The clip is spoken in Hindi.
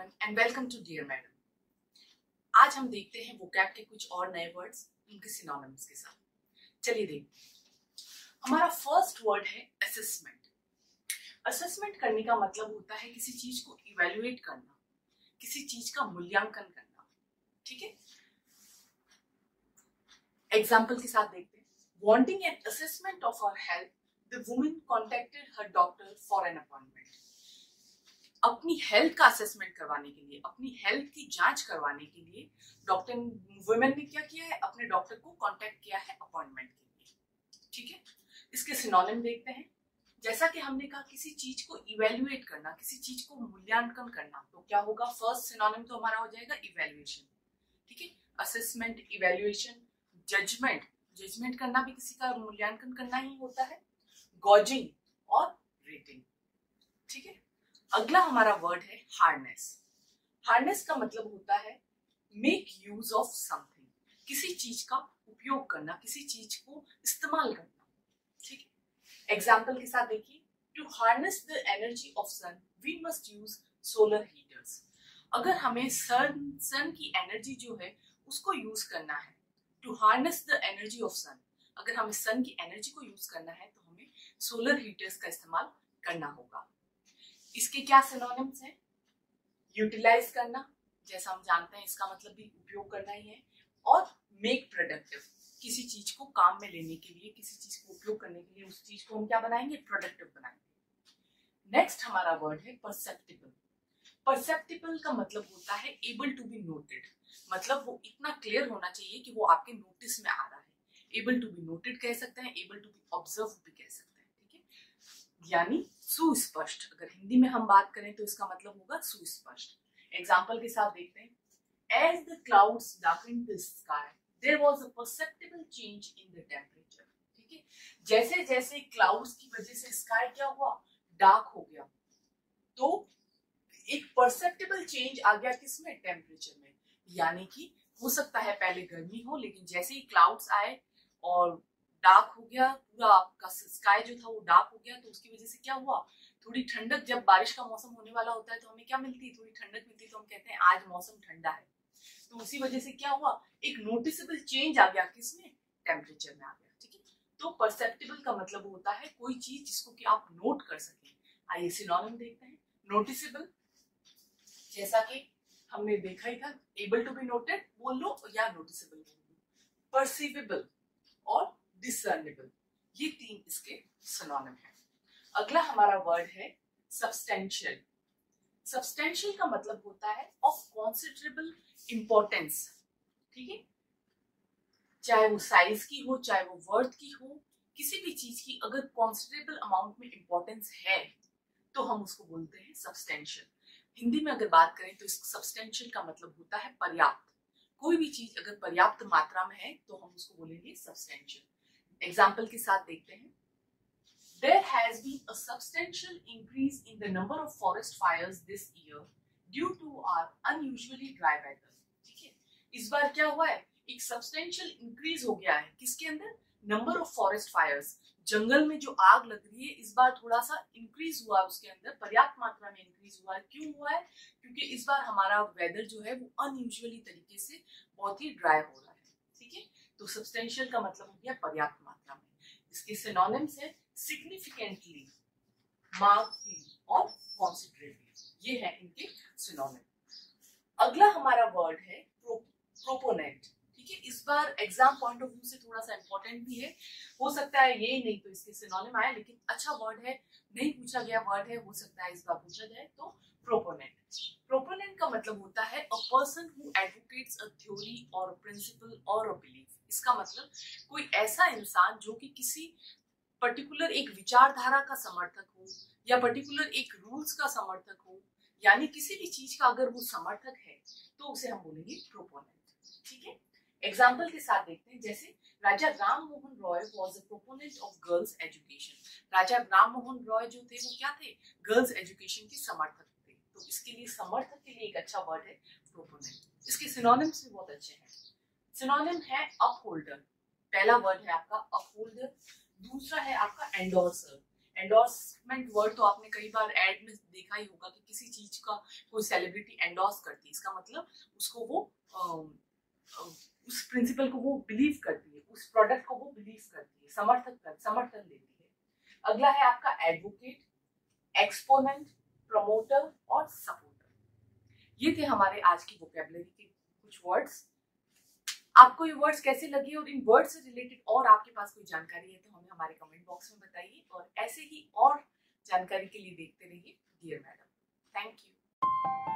everyone and welcome to Dear Madam। आज हम देखते हैं वोकैब के कुछ और नए वर्ड्स उनके सिनोनिम्स के साथ। चलिए देखते हैं। हमारा फर्स्ट वर्ड है असेसमेंट। असेसमेंट करने का मतलब होता है किसी चीज को इवेल्युएट करना, किसी चीज का मूल्यांकन करना। ठीक है, एग्जाम्पल के साथ देखते हैं। Wanting an assessment of her health, the woman contacted her doctor for an appointment. अपनी हेल्थ का असेसमेंट करवाने के लिए, अपनी हेल्थ की जांच करवाने के लिए डॉक्टर वुमेन ने क्या किया है, अपने डॉक्टर को कांटेक्ट किया है अपॉइंटमेंट के लिए। ठीक है, इसके सिनोनिम देखते हैं। जैसा कि हमने कहा किसी चीज को इवेल्युएट करना, किसी चीज को मूल्यांकन करना, तो क्या होगा? फर्स्ट सिनोनिम तो हमारा हो जाएगा इवेल्युएशन। ठीक है, असेसमेंट, इवेल्युएशन। जजमेंट, जजमेंट करना भी किसी का मूल्यांकन करना ही होता है। गॉजिंग और रेटिंग। ठीक है, अगला हमारा वर्ड है हार्नेस। हार्नेस का मतलब होता है मेक यूज ऑफ समथिंग, किसी चीज का उपयोग करना, किसी चीज को इस्तेमाल करना। ठीक है, एग्जाम्पल के साथ देखिए। To harness the energy of sun we must use solar heaters. अगर हमें सन की एनर्जी जो है उसको यूज करना है, to harness the energy of sun, अगर हमें सन की एनर्जी को यूज करना है तो हमें सोलर हीटर्स का इस्तेमाल करना होगा। इसके क्या सिनोनिम्स हैं? यूटिलाइज करना, जैसा हम जानते हैं इसका मतलब भी उपयोग करना ही है। और मेक प्रोडक्टिव, किसी चीज को काम में लेने के लिए, किसी चीज को उपयोग करने के लिए उस चीज को हम क्या बनाएंगे? प्रोडक्टिव बनाएंगे। नेक्स्ट हमारा वर्ड है परसेप्टिबल। परसेप्टिबल का मतलब होता है एबल टू बी नोटेड, मतलब वो इतना क्लियर होना चाहिए कि वो आपके नोटिस में आ रहा है। एबल टू बी नोटेड कह सकते हैं, एबल टू बी ऑब्जर्व भी कह सकते हैं। यानी सुस्पष्ट। अगर हिंदी में हम बात करें तो इसका मतलब होगा सुस्पष्ट। एग्जाम्पल के साथ देखते हैं। As the clouds darkened the sky, there was a perceptible change in the temperature। ठीक है, जैसे जैसे क्लाउड्स की वजह से स्काई क्या हुआ? डार्क हो गया, तो एक परसेप्टिबल चेंज आ गया किसमें? टेम्परेचर में। यानी कि हो सकता है पहले गर्मी हो, लेकिन जैसे ही क्लाउड्स आए और डार्क हो गया, पूरा आपका स्काई जो था वो डार्क हो गया, तो उसकी वजह से क्या हुआ? थोड़ी ठंडक। जब बारिश का मौसम होने वाला होता है तो हमें क्या मिलती है? थोड़ी ठंडक मिलती है, तो हम कहते हैं आज मौसम ठंडा है। तो उसी वजह से क्या हुआ? एक नोटिसेबल चेंज आ गया किसमें? टेम्परेचर में आ गया। ठीक है, तो परसेप्टिबल का मतलब होता है कोई चीज जिसको कि आप नोट कर सके। आइए सिनोनिम देखते हैं। नोटिसेबल, जैसा कि हमने देखा ही था, एबल टू बी नोटेड बोल लो या नोटिसेबल बोल लो। परसीवेबल और डिसर्नेबल, ये तीन इसके सिनोनिम है। अगला हमारा वर्ड है सब्सटेंशियल। सब्सटेंशियल का मतलब होता है ऑफ कंसिडरेबल इंपॉर्टेंस। ठीक है, चाहे वो साइज की हो, चाहे वो वर्थ की हो, किसी भी चीज की अगर कंसिडरेबल अमाउंट में इंपॉर्टेंस है तो हम उसको बोलते हैं सब्सटेंशियल। हिंदी में अगर बात करें तो इस सब्सटेंशियल का मतलब होता है पर्याप्त। कोई भी चीज अगर पर्याप्त मात्रा में है तो हम उसको बोलेंगे सब्सटेंशियल। एग्जाम्पल के साथ देखते हैं। There has been a substantial increase in the number of forest fires this year due to our unusually dry weather। ठीक है, इस बार क्या हुआ है? एक सब्सटेंशियल इंक्रीज हो गया है किसके अंदर? नंबर ऑफ फॉरेस्ट फायर्स, जंगल में जो आग लग रही है इस बार थोड़ा सा इंक्रीज हुआ, उसके अंदर पर्याप्त मात्रा में इंक्रीज हुआ है। क्यों हुआ है? क्योंकि इस बार हमारा वेदर जो है वो अनयूजुअली तरीके से बहुत ही ड्राई हो रहा है। ठीक है, तो सब्सटेंशियल का मतलब हो गया पर्याप्त मात्रा में। इसके सिनोनिम्स है सिग्निफिकेंटली, मार्कली और कॉन्सिडरेबली। ये है इनके सिनोनिम। अगला हमारा वर्ड है प्रोपोनेंट। ठीक है, इस बार एग्जाम पॉइंट ऑफ व्यू से थोड़ा सा इंपॉर्टेंट भी है। हो सकता है ये नहीं तो इसके सिनोनिम आए, लेकिन अच्छा वर्ड है, नहीं पूछा गया वर्ड है, हो सकता है इस बार पूछा जाए। तो प्रोपोनेंट। प्रोपोनेंट का मतलब होता है a person who advocates a theory और अ प्रिंसिपल और अ बिलीफ। इसका मतलब कोई ऐसा इंसान जो कि किसी पर्टिकुलर एक विचारधारा का समर्थक हो या पर्टिकुलर एक रूल्स का समर्थक हो, यानी किसी भी चीज का अगर वो समर्थक है तो उसे हम बोलेंगे प्रोपोनेंट। ठीक है, एग्जाम्पल के साथ देखते हैं। जैसे Raja Ram Mohan Roy was a proponent of girls education. Raja Ram Mohan Roy जो थे वो क्या थे? गर्ल्स एजुकेशन के समर्थक थे। तो इसके लिए समर्थक के लिए एक अच्छा वर्ड है प्रोपोनेंट। इसके सिनोनिम्स भी बहुत अच्छे हैं। सिनोनिम है अपहोल्डर। पहला वर्ड है आपका अपहोल्डर। दूसरा है आपका एंडोर्सर। एंडोर्समेंट वर्ड तो आपने कई बार एड में देखा ही होगा कि किसी चीज का कोई सेलिब्रिटी एंडोर्स करती है, इसका मतलब उसको वो उस प्रिंसिपल को वो बिलीव करती है, उस प्रोडक्ट को वो बिलीव करती है, समर्थन देती है। अगला है आपका एडवोकेट, एक्सपोनेंट, प्रमोटर और सपोर्टर। ये थे हमारे आज की वोकैबुलरी के कुछ वर्ड्स। आपको ये वर्ड्स कैसे लगे और इन वर्ड से रिलेटेड और आपके पास कोई जानकारी है तो हमें हमारे कमेंट बॉक्स में बताइए, और ऐसे ही और जानकारी के लिए देखते रहिए डियर मैडम। Thank you.